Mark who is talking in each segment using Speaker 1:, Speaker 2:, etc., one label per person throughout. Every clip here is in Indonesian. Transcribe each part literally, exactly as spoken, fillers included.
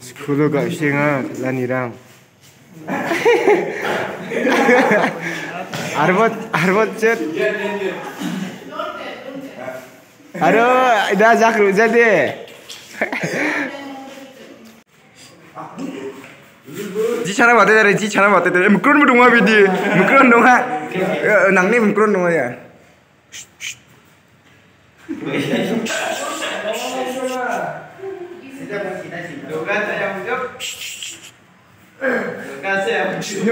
Speaker 1: Sekolah gak singa lanirang. Arbot arbot cet. Aduh, dah zakru jadi. Ji cara bate dari ji cara bate dari mukron berdua bidi mukron dong ha nang ni mukron dong ya. Dogan saya munjuk. Dogan saya munjuk.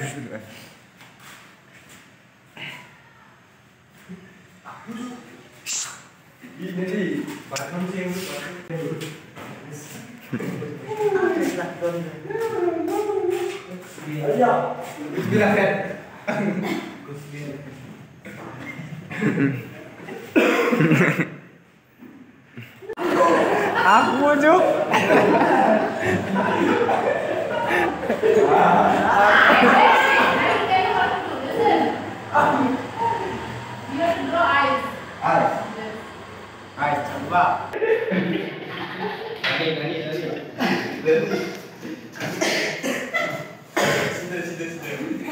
Speaker 1: Ini nih, bahkan sih yang ayo, bismillah. Aku munjuk. Hai, coba. Nani, nani, nani. Sudah, sudah, sudah.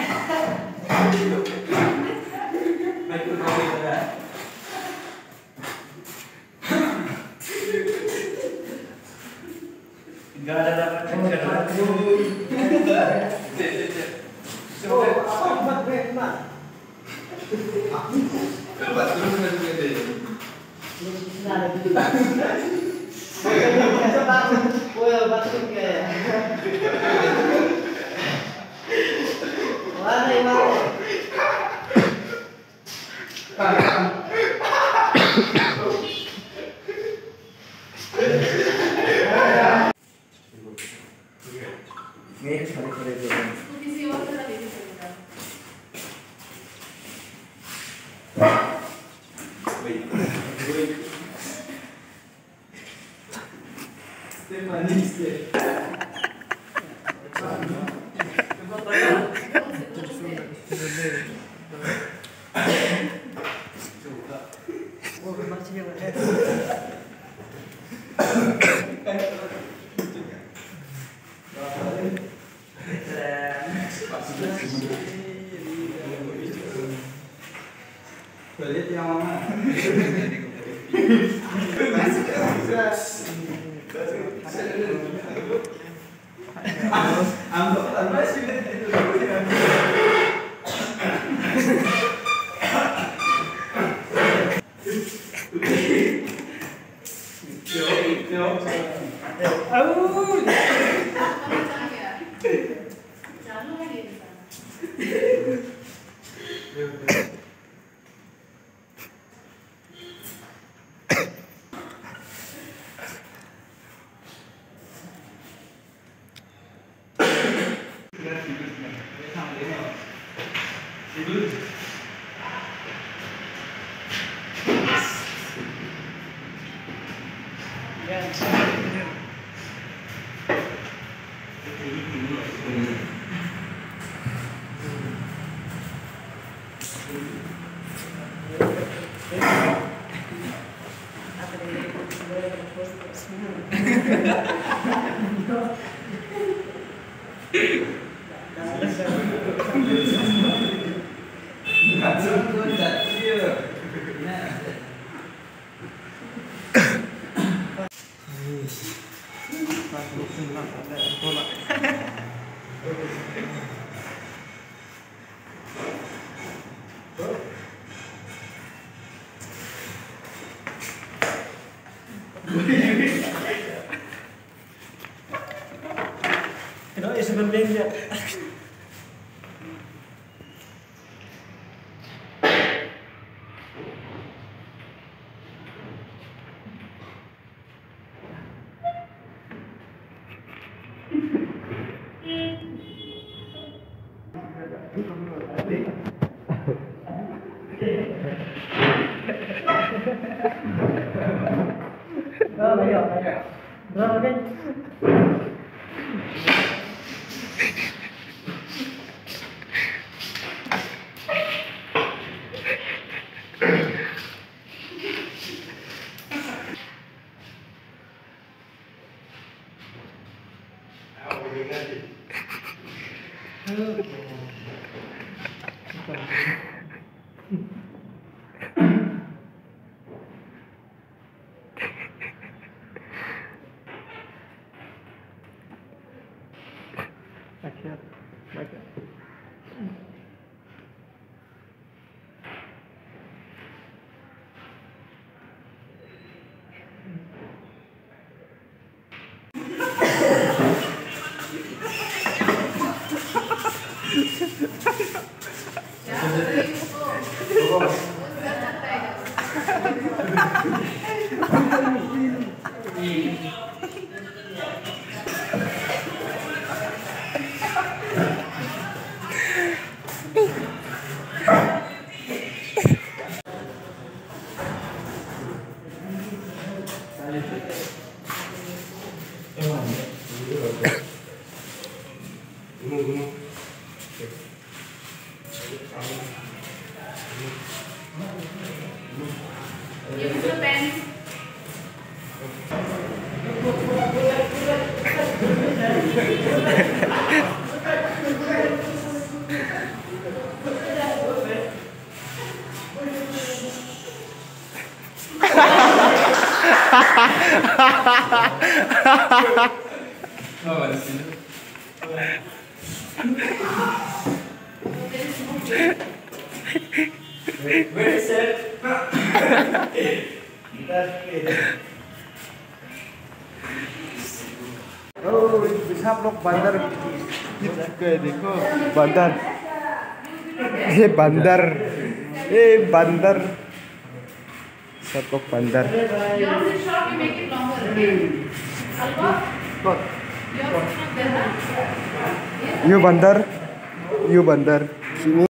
Speaker 1: Baik, baik, sudah. Enggak ada dapat kerja. Oh, apa buat Brenda? Buat dulu nanti deh. Nah, gitu. Coba, boleh batuk ke. Mana yang mau? Nih, kali-kali itu. Isi waktu tadi bisa. Wait. Wait. Manis deh. Lihat yang mana? Anggap tanpa sih itu. Kenapa ya sebenarnya? Berapa kan? Action. Baca.
Speaker 2: Very sad.
Speaker 1: Oh, सब लोग बंदर के देखो बंदर ये बंदर ये बंदर सब लोग बंदर यू बंदर यू बंदर